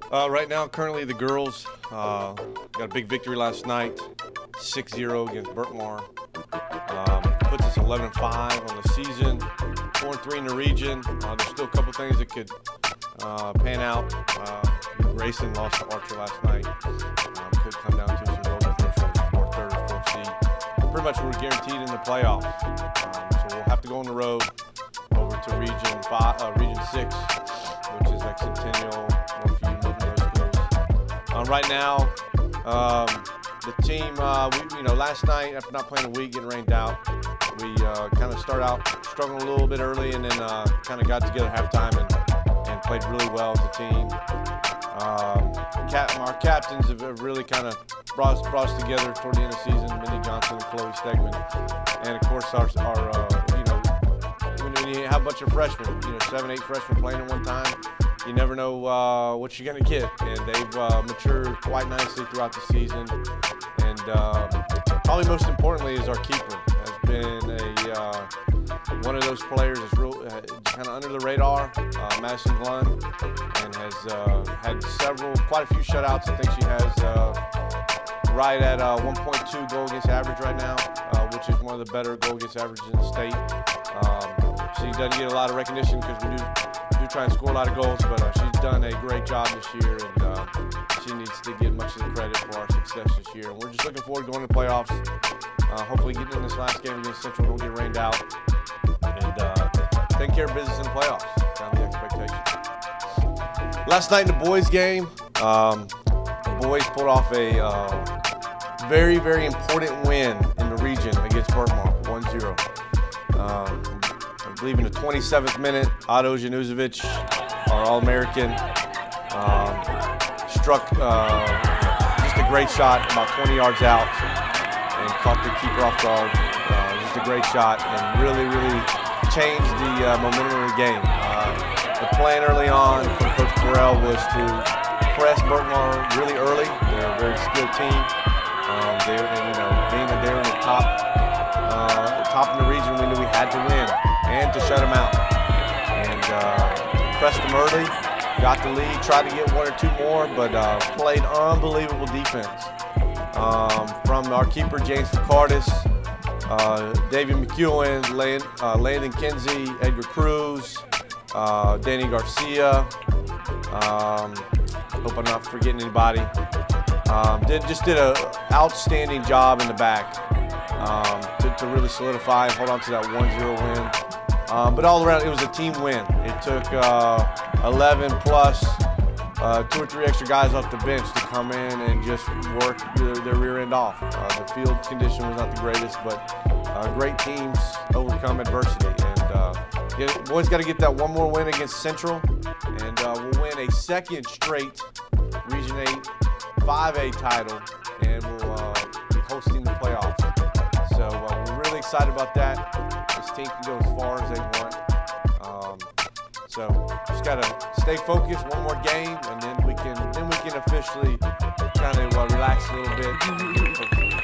Right now, currently the girls got a big victory last night, 6-0 against Berkmar. Puts us 11-5 on the season, 4-3 in the region. There's still a couple things that could pan out. Grayson lost to Archer last night. Could come down to some goal differentials for third or fourth seed. Pretty much we're guaranteed in the playoffs. So we'll have to go on the road over to Region 6, which is like Centennial, Northview, those schools. Right now, the team, last night after not playing a week, getting rained out, we kind of started out struggling a little bit early, and then kind of got together at halftime and played really well as a team. Our captains have really kind of brought us together toward the end of the season. Minnie Johnson and Chloe Stegman, and of course when you have a bunch of freshmen, 7, 8 freshmen playing at one time, you never know what you're going to get, and they've matured quite nicely throughout the season. And probably most importantly is our keeper has been one of those players that's kind of under the radar, Madison Glenn, and has had quite a few shutouts. I think she has right at 1.2 goal against average right now, which is one of the better goal against averages in the state. She doesn't get a lot of recognition because we do try and score a lot of goals, but she's done a great job this year, and she needs to get much of the credit for our success this year. And we're just looking forward to going to the playoffs. Hopefully getting in this last game against Central, don't get rained out, and taking care of business in the playoffs. Kind of the expectation. Last night in the boys' game, the boys pulled off a very, very important win in the region against Berkmar, 1-0. I believe in the 27th minute, Otto Januzovic, our All-American, struck just a great shot about 20 yards out and caught the keeper off guard. Just a great shot and really, really changed the momentum of the game. The plan early on from Coach Burrell was to press Berkmar really early. They're a very skilled team. Being that they were in the top in the region, we knew we had to win and to shut them out. And pressed them early, got the lead, tried to get 1 or 2 more, but played unbelievable defense from our keeper James Ficardis, David McClure, Landon Kinsey, Edgar Cruz, Danny Garcia. Hope I'm not forgetting anybody. Did an outstanding job in the back to really solidify and hold on to that 1-0 win. But all around, it was a team win. It took 11 plus 2 or 3 extra guys off the bench to come in and just work their rear end off. The field condition was not the greatest, but great teams overcome adversity. And boys got to get that one more win against Central, and we'll win a second straight Region 8 5A title, and we'll be hosting the playoffs. So we're really excited about that. This team can go as far as they want. So just gotta stay focused. One more game, and then we can officially kind of relax a little bit.